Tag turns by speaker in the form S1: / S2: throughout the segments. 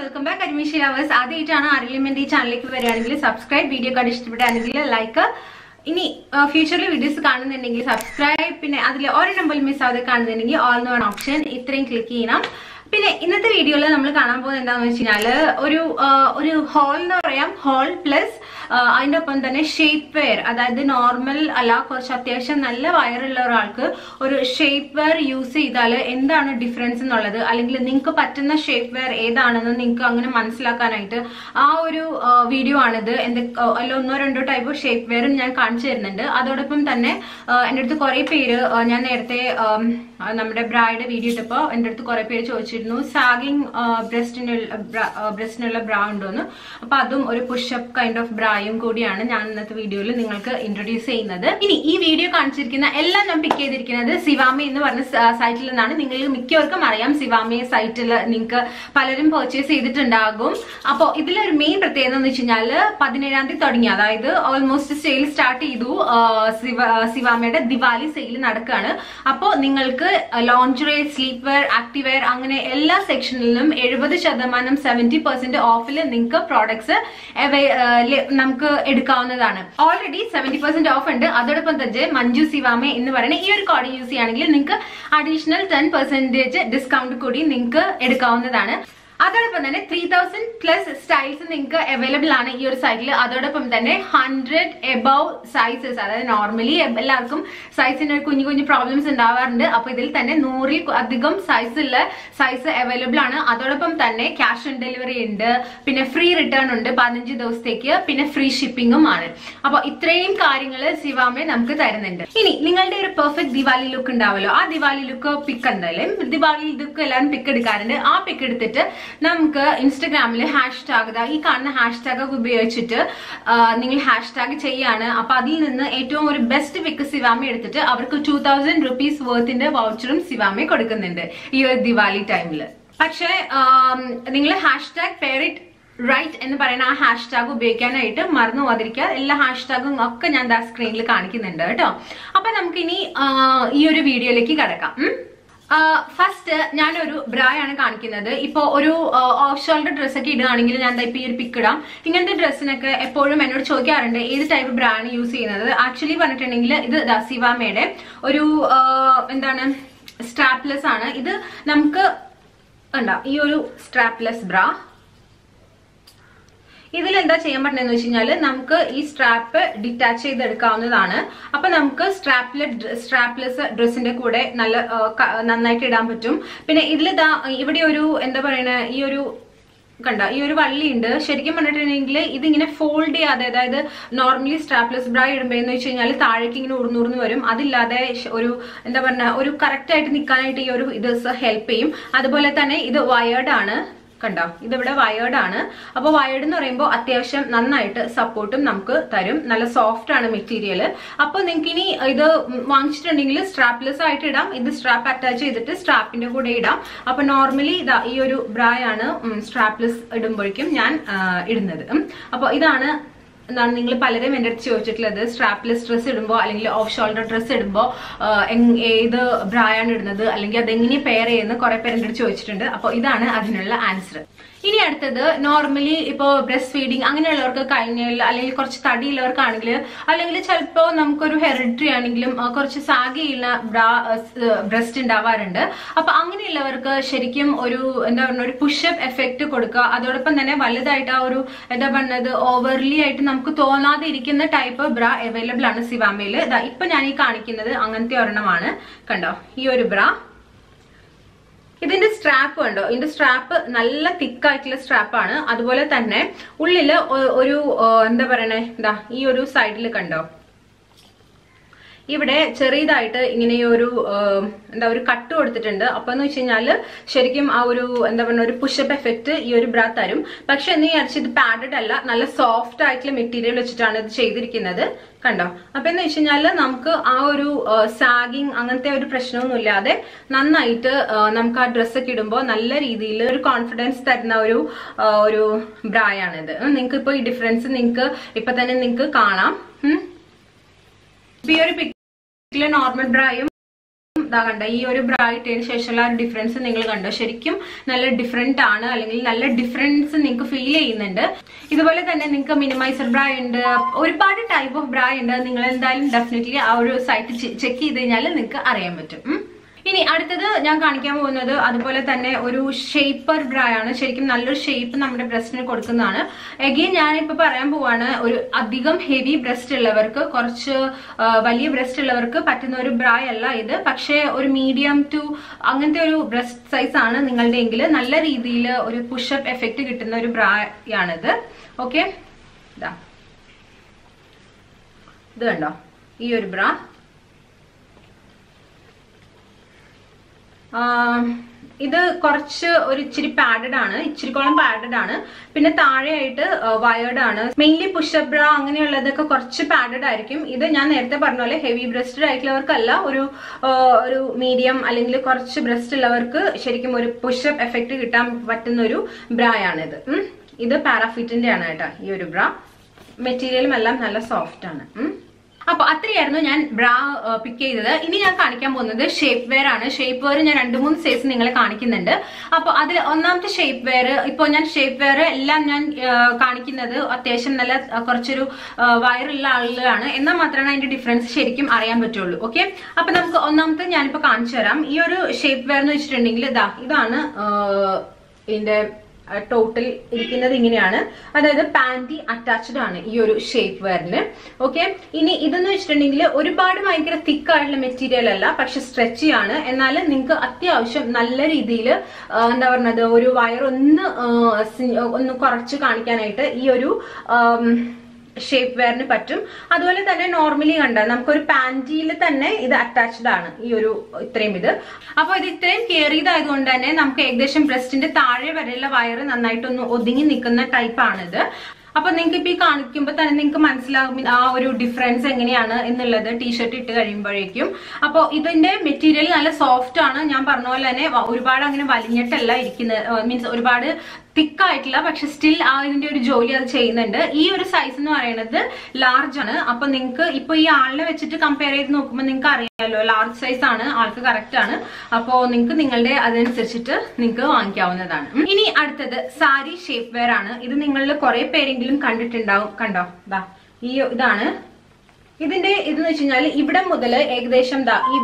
S1: welcome back Admission Lovers. ആദ്യമായിട്ടാണ് ആരെങ്കിലും എൻ്റെ ഈ ചാനലിലേക്ക് വരികയാണെങ്കിൽ സബ്സ്ക്രൈബ്, വീഡിയോ കണ്ട് ഇഷ്ടപ്പെടുകയാണെങ്കിൽ ലൈക്ക്, ഇനി ഫ്യൂച്ചറിൽ വീഡിയോസ് കാണുന്നുണ്ടെങ്കിൽ സബ്സ്ക്രൈബ്, പിന്നെ അതിൽ ഒരു നമ്പറിൽ മിസ് ആവാതെ കാണുന്നുണ്ടെങ്കിൽ ഓൾ എന്ന് പറഞ്ഞ ഓപ്ഷൻ ഇത്രയും ക്ലിക്ക് ചെയ്യണം. പിന്നെ ഇന്നത്തെ വീഡിയോയിൽ നമ്മൾ കാണാൻ പോകുന്നത് എന്താണെന്ന് വെച്ച് കഴിഞ്ഞാൽ ഒരു ഹോൾ എന്ന് പറയാം, ഹോൾ പ്ലസ് അതിൻ്റെ ഒപ്പം തന്നെ ഷേപ്പ് വെയർ, അതായത് നോർമൽ അല്ല, കുറച്ച് അത്യാവശ്യം നല്ല വയറുള്ള ഒരാൾക്ക് ഒരു ഷേപ്പ് വെയർ യൂസ് ചെയ്താൽ എന്താണ് ഡിഫറൻസ് എന്നുള്ളത്, അല്ലെങ്കിൽ നിങ്ങൾക്ക് പറ്റുന്ന ഷേപ്പ് വെയർ ഏതാണെന്ന് നിങ്ങൾക്ക് അങ്ങനെ മനസ്സിലാക്കാനായിട്ട് ആ ഒരു വീഡിയോ ആണിത്. അല്ല ഒന്നോ രണ്ടോ ടൈപ്പ് ഷേപ്പ് വെയർ ഞാൻ കാണിച്ചു തരുന്നുണ്ട്. അതോടൊപ്പം തന്നെ എൻ്റെ അടുത്ത് കുറേ പേര്, ഞാൻ നേരത്തെ നമ്മുടെ ബ്രായുടെ വീഡിയോ ഇട്ടപ്പോൾ എൻ്റെ അടുത്ത് കുറേ പേര് ചോദിച്ചിരുന്നു സാഗിങ് ബ്രസ്റ്റിനുള്ള ബ്രാ ഉണ്ടോന്ന്. അപ്പൊ അതും ഒരു പുഷപ്പ് കൈൻഡ് ഓഫ് ബ്രായും കൂടിയാണ് ഞാൻ ഇന്നത്തെ വീഡിയോയിൽ നിങ്ങൾക്ക് ഇൻട്രൊഡ്യൂസ് ചെയ്യുന്നത്. ഇനി ഈ വീഡിയോ കാണിച്ചിരിക്കുന്ന എല്ലാം ഞാൻ പിക്ക് ചെയ്തിരിക്കുന്നത് സിവാമി എന്ന് പറഞ്ഞ സൈറ്റിൽ നിന്നാണ്. നിങ്ങൾ മിക്കവർക്കും അറിയാം, സിവാമി സൈറ്റിൽ നിങ്ങൾക്ക് പലരും പർച്ചേസ് ചെയ്തിട്ടുണ്ടാകും. അപ്പോൾ ഇതിലൊരു മെയിൻ പ്രത്യേകത എന്ന് വെച്ച് കഴിഞ്ഞാൽ 17-ാം തീയതി തുടങ്ങി, അതായത് ഓൾമോസ്റ്റ് സെയിൽ സ്റ്റാർട്ട് ചെയ്തു. സിവാമയുടെ ദിവാലി സെയിൽ നടക്കുകയാണ്. അപ്പോൾ നിങ്ങൾക്ക് lingerie, sleep wear, active wear അങ്ങനെ എല്ലാ സെക്ഷനിലും 70% 70% ഓഫിൽ നിങ്ങൾക്ക് പ്രോഡക്ട്സ് നമുക്ക് എടുക്കാവുന്നതാണ്. ഓൾറെഡി 70% ഓഫ് ഉണ്ട്. അതോടൊപ്പം തന്നെ മഞ്ജു സിവാമെ എന്ന് പറയുന്ന ഈ ഒരു കോഡ് യൂസ് ചെയ്യുകയാണെങ്കിൽ നിങ്ങൾക്ക് അഡീഷണൽ 10% ഡിസ്കൗണ്ട് കൂടി നിങ്ങൾക്ക് എടുക്കാവുന്നതാണ്. അതോടൊപ്പം തന്നെ 3000+ സ്റ്റൈൽസ് നിങ്ങൾക്ക് അവൈലബിൾ ആണ് ഈ ഒരു സൈറ്റിൽ. അതോടൊപ്പം തന്നെ 100 എബവ് സൈസസ്, അതായത് നോർമലി എല്ലാവർക്കും സൈസിന് കുഞ്ഞു കുഞ്ഞു പ്രോബ്ലംസ് ഉണ്ടാവാറുണ്ട്. അപ്പൊ ഇതിൽ തന്നെ 100-ൽ അധികം സൈസ് അവൈലബിൾ ആണ്. അതോടൊപ്പം തന്നെ ക്യാഷ് ഓൺ ഡെലിവറി ഉണ്ട്, പിന്നെ ഫ്രീ റിട്ടേൺ ഉണ്ട് 15 ദിവസത്തേക്ക്, പിന്നെ ഫ്രീ ഷിപ്പിംഗും ആണ്. അപ്പൊ ഇത്രയും കാര്യങ്ങൾ സിവാമെ നമുക്ക് തരുന്നുണ്ട്. ഇനി നിങ്ങളുടെ ഒരു പെർഫെക്റ്റ് ദിവാലി ലുക്ക് ഉണ്ടാവല്ലോ, ആ ദിവാലി ലുക്ക് പിക്ക് എന്തായാലും ദിവാലി ലുക്ക് എല്ലാവരും പിക്ക് എടുക്കാറുണ്ട്. ആ പിക്ക് എടുത്തിട്ട് നമുക്ക് ഇൻസ്റ്റഗ്രാമിൽ #, ഈ കാണുന്ന #ഒക്കെ ഉപയോഗിച്ചിട്ട് നിങ്ങൾ # ചെയ്യാണ്. അപ്പൊ അതിൽ നിന്ന് ഏറ്റവും ഒരു ബെസ്റ്റ് പിക്ക് സിവാമെ എടുത്തിട്ട് അവർക്ക് 2000 rupees വർത്തിന്റെ വൗച്ചറും സിവാമെ കൊടുക്കുന്നുണ്ട് ഈ ഒരു ദിവാലി ടൈമിൽ. പക്ഷേ നിങ്ങൾ #pair it right എന്ന് പറയുന്ന ആ #, ഉപയോഗിക്കാനായിട്ട് മറന്നു പോകാതിരിക്കുക. എല്ലാ #ഉം ഒക്കെ ഞാൻ സ്ക്രീനിൽ കാണിക്കുന്നുണ്ട് കേട്ടോ. അപ്പൊ നമുക്കിനി ഈ ഒരു വീഡിയോയിലേക്ക് കടക്കാം. ഫസ്റ്റ് ഞാനൊരു ബ്രായാണ് കാണിക്കുന്നത്. ഇപ്പൊ ഒരു ഓഫ് ഷോൾഡർ ഡ്രസ്സൊക്കെ ഇടുകയാണെങ്കിൽ ഞാൻ ഇപ്പൊ ഈ ഒരു പിക്ക് ഇടാം. ഇങ്ങനത്തെ ഡ്രസ്സിനൊക്കെ എപ്പോഴും എന്നോട് ചോദിക്കാറുണ്ട് ഏത് ടൈപ്പ് ബ്രായാണ് യൂസ് ചെയ്യുന്നത്. ആക്ച്വലി പറഞ്ഞിട്ടുണ്ടെങ്കിൽ ഇത് സിവാമയുടെ ഒരു എന്താണ് സ്ട്രാപ്ലെസ് ആണ്. ഇത് നമുക്ക് ഈ ഒരു സ്ട്രാപ്ലെസ് ബ്രാ, ഇതിൽ എന്താ ചെയ്യാൻ പറ്റുന്നതെന്ന് വെച്ച് കഴിഞ്ഞാൽ നമുക്ക് ഈ സ്ട്രാപ്പ് ഡിറ്റാച്ച് ചെയ്തെടുക്കാവുന്നതാണ്. അപ്പൊ നമുക്ക് സ്ട്രാപ്ലെസ് ഡ്രസ്സിന്റെ കൂടെ നന്നായിട്ട് ഇടാൻ പറ്റും. പിന്നെ ഇതിൽ ഇവിടെ ഒരു എന്താ പറയണ ഈ ഒരു വള്ളി ഉണ്ട്. ശരിക്കും പറഞ്ഞിട്ടുണ്ടെങ്കിൽ ഇതിങ്ങനെ ഫോൾഡ് ചെയ്യാതെ, അതായത് നോർമലി സ്ട്രാപ്ലെസ് ബ്രാ ഇടുമ്പോഴെന്ന് വെച്ച് കഴിഞ്ഞാൽ താഴേക്ക് ഇങ്ങനെ ഉറുന്നുറുന്ന് വരും. അതില്ലാതെ ഒരു എന്താ പറഞ്ഞ ഒരു കറക്റ്റ് ആയിട്ട് നിൽക്കാനായിട്ട് ഈ ഒരു ഇത് ഹെൽപ്പ് ചെയ്യും. അതുപോലെ തന്നെ ഇത് വയേർഡ് ആണ്, കണ്ടോ, ഇതിവിടെ വയേർഡ് ആണ്. അപ്പൊ വയേർഡ് എന്ന് പറയുമ്പോൾ അത്യാവശ്യം നന്നായിട്ട് സപ്പോർട്ടും നമുക്ക് തരും. നല്ല സോഫ്റ്റ് ആണ് മെറ്റീരിയൽ. അപ്പൊ നിങ്ങൾക്ക് ഇനി ഇത് വാങ്ങിച്ചിട്ടുണ്ടെങ്കിൽ സ്ട്രാപ്ലെസ് ആയിട്ട് ഇടാം, ഇത് സ്ട്രാപ്പ് അറ്റാച്ച് ചെയ്തിട്ട് സ്ട്രാപ്പിന്റെ കൂടെ ഇടാം. അപ്പൊ നോർമലി ഈ ഒരു ബ്രായാണ് സ്ട്രാപ്ലെസ് ഇടുമ്പോഴേക്കും ഞാൻ ഇടുന്നത്. അപ്പൊ ഇതാണ് നിങ്ങൾ പലരും എൻ്റെ അടുത്ത് ചോദിച്ചിട്ടുള്ളത്, സ്ട്രാപ്ലെസ് ഡ്രസ്സ് ഇടുമ്പോൾ അല്ലെങ്കിൽ ഓഫ് ഷോൾഡർ ഡ്രസ്സ് ഇടുമ്പോൾ ഏത് ബ്രായാണ് ഇടുന്നത്, അല്ലെങ്കിൽ അതെങ്ങനെ പെയർ ചെയ്യുന്നത് കുറെ പേര് എൻ്റെ അടുത്ത് ചോദിച്ചിട്ടുണ്ട്. അപ്പോൾ ഇതാണ് അതിനുള്ള ആൻസർ. ഇനി അടുത്തത് നോർമലി ഇപ്പോൾ ബ്രസ്റ്റ് ഫീഡിങ് അങ്ങനെയുള്ളവർക്ക് കഴിഞ്ഞാൽ, അല്ലെങ്കിൽ കുറച്ച് തടിയുള്ളവർക്കാണെങ്കിൽ, അല്ലെങ്കിൽ ചിലപ്പോൾ നമുക്കൊരു ഹെറിഡിറ്ററി ആണെങ്കിലും കുറച്ച് സാഗിയുള്ള ബ്രസ്റ്റ് ഉണ്ടാവാറുണ്ട്. അപ്പൊ അങ്ങനെയുള്ളവർക്ക് ശരിക്കും ഒരു എന്താ പറയുക ഒരു പുഷപ്പ് എഫക്റ്റ് കൊടുക്കുക. അതോടൊപ്പം തന്നെ വലുതായിട്ട് ആ ഒരു എന്താ പറയുന്നത് ഓവർലി ആയിട്ട് നമുക്ക് തോന്നാതെ ഇരിക്കുന്ന ടൈപ്പ് ബ്രാ അവൈലബിൾ ആണ് സിവാമയിൽ. ഇപ്പൊ ഞാൻ ഈ കാണിക്കുന്നത് അങ്ങനത്തെ ഒരെണ്ണമാണ്. കണ്ടോ ഈ ഒരു ബ്രാ, ഇതിന്റെ സ്ട്രാപ്പ് കണ്ടോ, ഇതിന്റെ സ്ട്രാപ്പ് നല്ല തിക്കായിട്ടുള്ള സ്ട്രാപ്പാണ്. അതുപോലെ തന്നെ ഉള്ളില് ഒരു എന്താ പറയണേ, ഈ ഒരു സൈഡിൽ കണ്ടോ ഇവിടെ ചെറിയതായിട്ട് ഇങ്ങനെ ഒരു ഒരു കട്ട് കൊടുത്തിട്ടുണ്ട്. അപ്പൊ എന്ന് വെച്ച് കഴിഞ്ഞാല് ശരിക്കും ആ ഒരു എന്താ പറയുക ഒരു പുഷപ്പ് എഫക്ട് ഈ ഒരു ബ്രാ തരും. പക്ഷെ എന്ന് വിചാരിച്ച് ഇത് പാഡഡ് അല്ല, നല്ല സോഫ്റ്റ് ആയിട്ടുള്ള മെറ്റീരിയൽ വെച്ചിട്ടാണ് ഇത് ചെയ്തിരിക്കുന്നത്. കണ്ടോ, അപ്പൊ എന്ന് വെച്ച് കഴിഞ്ഞാല് നമുക്ക് ആ ഒരു സാഗിങ് അങ്ങനത്തെ ഒരു പ്രശ്നമൊന്നും ഇല്ലാതെ നന്നായിട്ട് നമുക്ക് ആ ഡ്രസ്സൊക്കെ ഇടുമ്പോൾ നല്ല രീതിയിൽ ഒരു കോൺഫിഡൻസ് തരുന്ന ഒരു ബ്രായാണിത്. നിങ്ങൾക്ക് ഇപ്പൊ ഈ ഡിഫറൻസ് നിങ്ങൾക്ക് ഇപ്പൊ തന്നെ നിങ്ങൾക്ക് കാണാം. ഈ ഒരു പിക്ചറിലെ നോർമൽ ബ്രായും ഇതാ കണ്ട ഈ ഒരു ബ്രാ ഇട്ടതിന് ശേഷമുള്ള ഡിഫറൻസ് നിങ്ങൾ കണ്ടോ? ശരിക്കും നല്ല ഡിഫറെന്റ് ആണ്, അല്ലെങ്കിൽ നല്ല ഡിഫറൻസ് നിങ്ങൾക്ക് ഫീൽ ചെയ്യുന്നുണ്ട്. ഇതുപോലെ തന്നെ നിങ്ങൾക്ക് മിനിമൈസർ ബ്രാ ഉണ്ട്, ഒരുപാട് ടൈപ്പ് ഓഫ് ബ്രാ ഉണ്ട്. നിങ്ങൾ എന്തായാലും ഡെഫിനറ്റ്ലി ആ ഒരു സൈറ്റ് ചെക്ക് ചെയ്ത് കഴിഞ്ഞാൽ നിങ്ങൾക്ക് അറിയാൻ പറ്റും. ഇനി അടുത്തത് ഞാൻ കാണിക്കാൻ പോകുന്നത് അതുപോലെ തന്നെ ഒരു ഷേപ്പർ ബ്രാ ആണ്. ശരിക്കും നല്ലൊരു ഷേപ്പ് നമ്മുടെ ബ്രസ്റ്റിന് കൊടുക്കുന്നതാണ്. അഗെയിൻ ഞാനിപ്പോ പറയാൻ പോവാണ്, ഒരു അധികം ഹെവി ബ്രസ്റ്റ് ഉള്ളവർക്ക്, കുറച്ച് വലിയ ബ്രസ്റ്റ് ഉള്ളവർക്ക് പറ്റുന്ന ഒരു ബ്രാ അല്ല ഇത്. പക്ഷേ ഒരു മീഡിയം ടു അങ്ങനത്തെ ഒരു ബ്രസ്റ്റ് സൈസ് ആണ് നിങ്ങളുടെ എങ്കിൽ നല്ല രീതിയിൽ ഒരു പുഷപ്പ് എഫക്റ്റ് കിട്ടുന്ന ഒരു ബ്രാ ആണിത്. ഓക്കെ, ഇത് കണ്ടോ ഈ ഒരു ബ്രാ. ഇത് കുറച്ച് ഒരു ഇച്ചിരി പാഡഡ് ആണ്, ഇച്ചിരിക്കോളം പാഡഡ് ആണ്. പിന്നെ താഴെയായിട്ട് വയേർഡ് ആണ്. മെയിൻലി പുഷപ്പ് ബ്രാ അങ്ങനെയുള്ളതൊക്കെ കുറച്ച് പാഡഡ് ആയിരിക്കും. ഇത് ഞാൻ നേരത്തെ പറഞ്ഞ പോലെ ഹെവി ബ്രസ്റ്റഡ് ആയിട്ടുള്ളവർക്കല്ല, ഒരു മീഡിയം അല്ലെങ്കിൽ കുറച്ച് ബ്രസ്റ്റ് ഉള്ളവർക്ക് ശരിക്കും ഒരു പുഷപ്പ് എഫക്റ്റ് കിട്ടാൻ പറ്റുന്ന ഒരു ബ്രാ ആണിത്. ഇത് പാരാഫിറ്റിന്റെ ആണ് കേട്ടോ ഈ ഒരു ബ്രാ. മെറ്റീരിയലും എല്ലാം നല്ല സോഫ്റ്റ് ആണ്. അപ്പൊ അത്രയായിരുന്നു ഞാൻ ബ്രാ പിക്ക് ചെയ്തത്. ഇനി ഞാൻ കാണിക്കാൻ പോകുന്നത് ഷേപ്പ് വെയർ ആണ്. ഷേപ്പ് വെയർ ഞാൻ 2-3 സൈസ് നിങ്ങളെ കാണിക്കുന്നുണ്ട്. അപ്പൊ അതിൽ ഒന്നാമത്തെ ഷേപ്പ് വെയർ, ഇപ്പോൾ ഞാൻ ഷേപ്പ് വെയർ എല്ലാം ഞാൻ കാണിക്കുന്നത് അത്യാവശ്യം നല്ല കുറച്ചൊരു വയറുള്ള ആളുകളാണ്, എന്നാൽ മാത്രമാണ് അതിന്റെ ഡിഫറൻസ് ശരിക്കും അറിയാൻ പറ്റുള്ളൂ. ഓക്കെ, അപ്പൊ നമുക്ക് ഒന്നാമത്തെ ഞാനിപ്പോ കാണിച്ചു തരാം. ഈ ഒരു ഷേപ്പ് വെയർ എന്ന് വെച്ചിട്ടുണ്ടെങ്കിൽ ഇതാണ് ഇതിന്റെ ടോട്ടൽ ഇരിക്കുന്നത്. ഇങ്ങനെയാണ്, അതായത് പാന്റി അറ്റാച്ച്ഡ് ആണ് ഈ ഒരു ഷേപ്പ് വെയറിന്. ഓക്കെ, ഇനി ഇതെന്ന് വെച്ചിട്ടുണ്ടെങ്കിൽ ഒരുപാട് ഭയങ്കര തിക്ക് ആയിട്ടുള്ള മെറ്റീരിയൽ അല്ല, പക്ഷെ സ്ട്രെച്ചി ആണ്. എന്നാൽ നിങ്ങൾക്ക് അത്യാവശ്യം നല്ല രീതിയിൽ എന്താ പറഞ്ഞത് ഒരു വയർ ഒന്ന് കുറച്ച് കാണിക്കാനായിട്ട് ഈ ഒരു ഷേപ്പ് വെയറിന് പറ്റും. അതുപോലെ തന്നെ നോർമലി കണ്ടാൽ നമുക്കൊരു പാന്റിയിൽ തന്നെ ഇത് അറ്റാച്ച്ഡ് ആണ് ഈ ഒരു ഇത്രയും ഇത്. അപ്പൊ ഇത് ഇത്രയും കെയർ ചെയ്തായതുകൊണ്ട് തന്നെ നമുക്ക് ഏകദേശം ബ്രസ്റ്റിന്റെ താഴെ വരെയുള്ള വയറ് നന്നായിട്ടൊന്ന് ഒതുങ്ങി നിൽക്കുന്ന ടൈപ്പ് ആണിത്. അപ്പൊ നിങ്ങൾക്ക് ഇപ്പൊ ഈ കാണിക്കുമ്പോ തന്നെ നിങ്ങൾക്ക് മനസ്സിലാകും ആ ഒരു ഡിഫറൻസ് എങ്ങനെയാണ് എന്നുള്ളത് ടീഷർട്ട് ഇട്ട് കഴിയുമ്പോഴേക്കും. അപ്പൊ ഇതിന്റെ മെറ്റീരിയൽ നല്ല സോഫ്റ്റ് ആണ്. ഞാൻ പറഞ്ഞ പോലെ തന്നെ ഒരുപാട് അങ്ങനെ വലിഞ്ഞിട്ടല്ല ഇരിക്കുന്നത്, മീൻസ് ഒരുപാട് തിക്കായിട്ടില്ല, പക്ഷെ സ്റ്റിൽ ഇതിന്റെ ഒരു ജോലി അത് ചെയ്യുന്നുണ്ട്. ഈ ഒരു സൈസ് എന്ന് പറയുന്നത് ലാർജ് ആണ്. അപ്പൊ നിങ്ങൾക്ക് ഇപ്പൊ ഈ ആളിനെ വെച്ചിട്ട് കമ്പയർ ചെയ്ത് നോക്കുമ്പോൾ നിങ്ങൾക്ക് അറിയാമല്ലോ ലാർജ് സൈസ് ആണ്, ആൾക്ക് കറക്റ്റ് ആണ്. അപ്പോ നിങ്ങൾക്ക് നിങ്ങളുടെ അതനുസരിച്ചിട്ട് നിങ്ങൾക്ക് വാങ്ങിക്കാവുന്നതാണ്. ഇനി അടുത്തത് സാരി ഷേപ്പ് വെയർ ആണ്. ഇത് നിങ്ങളിൽ കുറെ പേരെങ്കിലും കണ്ടിട്ടുണ്ടാവും. കണ്ടോ, ഇതാണ് ഇതിന്റെ ഇതെന്ന് വെച്ച് കഴിഞ്ഞാൽ ഇവിടം മുതൽ ഏകദേശം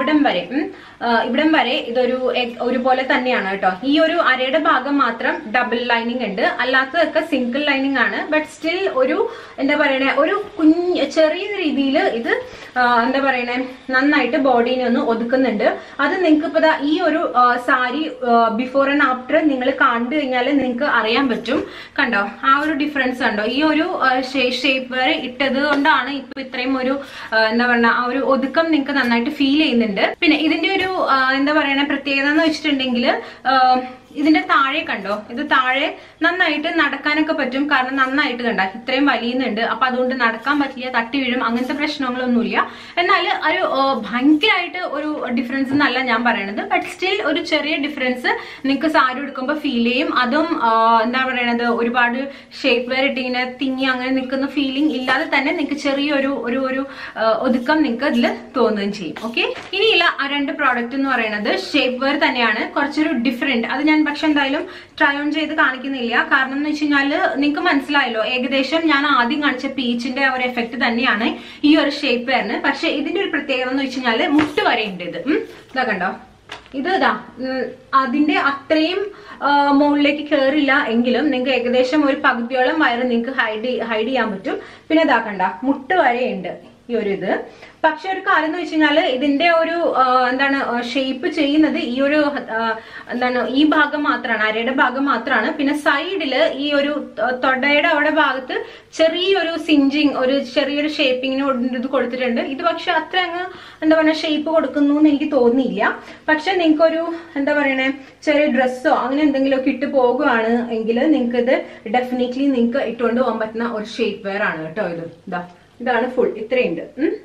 S1: ഇവിടം വരെ ഇതൊരു ഒരുപോലെ തന്നെയാണ് കേട്ടോ. ഈ ഒരു അരയുടെ ഭാഗം മാത്രം ഡബിൾ ലൈനിങ് ഉണ്ട്, അല്ലാത്തതൊക്കെ സിംഗിൾ ലൈനിങ് ആണ്. ബട്ട് സ്റ്റിൽ ഒരു എന്താ പറയണേ ഒരു ചെറിയ രീതിയിൽ ഇത് എന്താ പറയണേ നന്നായിട്ട് ബോഡീനെ ഒന്ന് ഒതുക്കുന്നുണ്ട്. അത് നിങ്ങൾക്ക് ഇപ്പൊ ഈ ഒരു സാരി ബിഫോർ ആൻഡ് ആഫ്റ്റർ നിങ്ങൾ കണ്ടു കഴിഞ്ഞാൽ നിങ്ങൾക്ക് അറിയാൻ പറ്റും. കണ്ടോ ആ ഒരു ഡിഫറൻസ് കണ്ടോ? ഈ ഒരു ഷേപ്പ് വെയർ ഇട്ടത് കൊണ്ടാണ് ഇപ്പൊ ഇത്രയും ഒരു എന്താ പറയുക ആ ഒരു ഒതുക്കം നിങ്ങൾക്ക് നന്നായിട്ട് ഫീൽ ചെയ്യുന്നുണ്ട്. പിന്നെ ഇതിന്റെ ഒരു എന്താ പറയണ പ്രത്യേകത എന്ന് വെച്ചിട്ടുണ്ടെങ്കിൽ ഇതിന്റെ താഴെ കണ്ടോ, ഇത് താഴെ നന്നായിട്ട് നടക്കാനൊക്കെ പറ്റും. കാരണം നന്നായിട്ട് കണ്ട ഇത്രയും വലിയുന്നുണ്ട്. അപ്പൊ അതുകൊണ്ട് നടക്കാൻ പറ്റില്ല, തട്ടി വീഴും, അങ്ങനത്തെ പ്രശ്നങ്ങളൊന്നുമില്ല. എന്നാൽ ഒരു ഭയങ്കരമായിട്ട് ഒരു ഡിഫറൻസ് എന്നല്ല ഞാൻ പറയണത്. ബട്ട് സ്റ്റിൽ ഒരു ചെറിയ ഡിഫറൻസ് നിങ്ങൾക്ക് സാരി എടുക്കുമ്പോൾ ഫീൽ ചെയ്യും. അതും എന്താ പറയണത് ഒരുപാട് ഷേപ്പ് വെയർ ഇട്ടിങ്ങനെ തിങ്ങി അങ്ങനെ നിൽക്കുന്ന ഫീലിംഗ് ഇല്ലാതെ തന്നെ നിങ്ങൾക്ക് ചെറിയൊരു ഒരു ഒതുക്കം നിങ്ങൾക്ക് ഇതിൽ തോന്നുകയും ചെയ്യും. ഓക്കെ, ഇനിയില്ല ആ 2 പ്രോഡക്റ്റ് എന്ന് പറയുന്നത് ഷേപ്പ് വെയർ തന്നെയാണ്, കുറച്ചൊരു ഡിഫറെന്റ്. അത് ഞാൻ പക്ഷെ എന്തായാലും ട്രൈ ഓൺ ചെയ്ത് കാണിക്കുന്നില്ല. കാരണം എന്ന് വെച്ച് കഴിഞ്ഞാല് നിങ്ങൾക്ക് മനസ്സിലായല്ലോ, ഏകദേശം ഞാൻ ആദ്യം കാണിച്ച പീച്ചിന്റെ ഒരു എഫക്ട് തന്നെയാണ് ഈ ഒരു ഷേപ്പ് വെയറിന്. പക്ഷെ ഇതിന്റെ ഒരു പ്രത്യേകത എന്ന് വെച്ച് കഴിഞ്ഞാല് മുട്ട് വരെ ഉണ്ട്. ഇതാ കണ്ടോ, ഇത് അതിന്റെ അത്രയും മുകളിലേക്ക് കയറില്ല എങ്കിലും നിങ്ങൾക്ക് ഏകദേശം ഒരു പകുതിയോളം വയറ് നിങ്ങൾക്ക് ഹൈഡ് ചെയ്യാൻ പറ്റും. പിന്നെ ഇതാ കണ്ട മുട്ട് വരെ ഉണ്ട് ഈ ഒരു ഇത്. പക്ഷെ ഒരു കാര്യം എന്ന് വെച്ച് കഴിഞ്ഞാല് ഇതിന്റെ ഒരു എന്താണ് ഷേപ്പ് ചെയ്യുന്നത് ഈ ഒരു എന്താണ് ഈ ഭാഗം മാത്രമാണ്, അരയുടെ ഭാഗം മാത്രമാണ്. പിന്നെ സൈഡില് ഈ ഒരു തൊടയുടെ അവിടെ ഭാഗത്ത് ചെറിയൊരു സിഞ്ചിങ്, ഒരു ചെറിയൊരു ഷേപ്പിങ്ങിന് ഇത് കൊടുത്തിട്ടുണ്ട്. ഇത് പക്ഷെ അത്ര അങ്ങ് എന്താ പറയുക ഷേപ്പ് കൊടുക്കുന്നു എന്ന് എനിക്ക് തോന്നിയില്ല. പക്ഷെ നിങ്ങൾക്കൊരു എന്താ പറയണേ ചെറിയ ഡ്രസ്സോ അങ്ങനെ എന്തെങ്കിലുമൊക്കെ ഇട്ട് പോകുകയാണ് എങ്കിൽ നിങ്ങൾക്ക് ഇത് ഡെഫിനറ്റ്ലി നിങ്ങൾക്ക് ഇട്ടുകൊണ്ട് പോകാൻ പറ്റുന്ന ഒരു ഷേപ്പ് വെയർ ആണ് കേട്ടോ. ഇതാണ് ഫുൾ ഇത്രയുണ്ട്.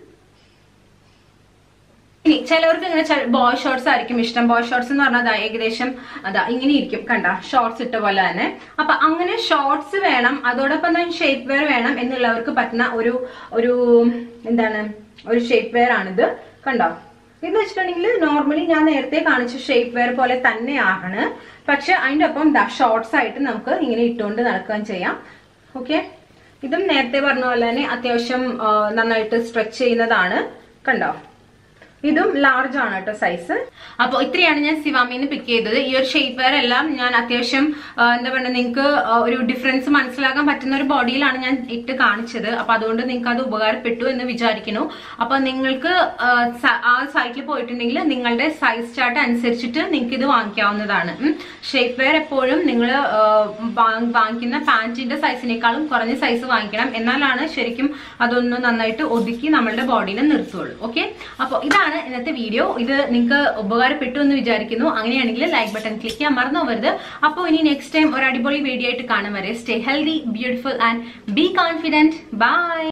S1: ഇനി ചിലവർക്ക് ഇങ്ങനെ ബോയ് ഷോർട്സ് ആയിരിക്കും ഇഷ്ടം. ബോയ് ഷോർട്സ് എന്ന് പറഞ്ഞാൽ ഏകദേശം ഇങ്ങനെ ഇരിക്കും കണ്ട, ഷോർട്സ് ഇട്ട പോലെ തന്നെ. അപ്പൊ അങ്ങനെ ഷോർട്സ് വേണം, അതോടൊപ്പം തന്നെ ഷേപ്പ് വെയർ വേണം എന്നുള്ളവർക്ക് പറ്റുന്ന ഒരു എന്താണ് ഒരു ഷേപ്പ് വെയർ ആണിത്. കണ്ടോ, എന്ന് വെച്ചിട്ടുണ്ടെങ്കിൽ നോർമലി ഞാൻ നേരത്തെ കാണിച്ച ഷേപ്പ് വെയർ പോലെ തന്നെയാണ്, പക്ഷെ അതിന്റെ ഒപ്പം ഷോർട്സ് ആയിട്ട് നമുക്ക് ഇങ്ങനെ ഇട്ടുകൊണ്ട് നടക്കുകയും ചെയ്യാം. ഓക്കെ, ഇതും നേരത്തെ പറഞ്ഞ പോലെ തന്നെ അത്യാവശ്യം നന്നായിട്ട് സ്ട്രെച്ച് ചെയ്യുന്നതാണ്. കണ്ടോ, ഇതും ലാർജ് ആണ് കേട്ടോ സൈസ്. അപ്പൊ ഇത്രയാണ് ഞാൻ സിവാമിന്ന് പിക്ക് ചെയ്തത്. ഈ ഒരു ഷേപ്പ് വെയർ എല്ലാം ഞാൻ അത്യാവശ്യം എന്താ പറയുക, നിങ്ങൾക്ക് ഒരു ഡിഫറൻസ് മനസ്സിലാക്കാൻ പറ്റുന്ന ഒരു ബോഡിയിലാണ് ഞാൻ ഇട്ട് കാണിച്ചത്. അപ്പൊ അതുകൊണ്ട് നിങ്ങൾക്ക് അത് ഉപകാരപ്പെട്ടു എന്ന് വിചാരിക്കുന്നു. അപ്പൊ നിങ്ങൾക്ക് ആ സൈറ്റിൽ പോയിട്ടുണ്ടെങ്കിൽ നിങ്ങളുടെ സൈസ് ചാർട്ട് അനുസരിച്ചിട്ട് നിങ്ങൾക്ക് ഇത് വാങ്ങിക്കാവുന്നതാണ്. ഷേപ്പ് വെയർ എപ്പോഴും നിങ്ങൾ വാങ്ങിക്കുന്ന പാന്റിന്റെ സൈസിനേക്കാളും കുറഞ്ഞ സൈസ് വാങ്ങിക്കണം, എന്നാലാണ് ശരിക്കും അതൊന്ന് നന്നായിട്ട് ഒതുക്കി നമ്മളുടെ ബോഡീനെ നിർത്തുള്ളൂ. ഓക്കെ, അപ്പൊ ഇതാണ് ഇന്നത്തെ വീഡിയോ. ഇത് നിങ്ങൾക്ക് ഉപകാരപ്പെട്ടു എന്ന് വിചാരിക്കുന്നു. അങ്ങനെയാണെങ്കിൽ ലൈക്ക് ബട്ടൺ ക്ലിക്ക് ചെയ്യാൻ മറന്നു പോകരുത്. അപ്പോൾ ഇനി നെക്സ്റ്റ് ടൈം ഒരു അടിപൊളി വീഡിയോ ആയിട്ട് കാണും വരെ stay healthy, beautiful and be confident. By.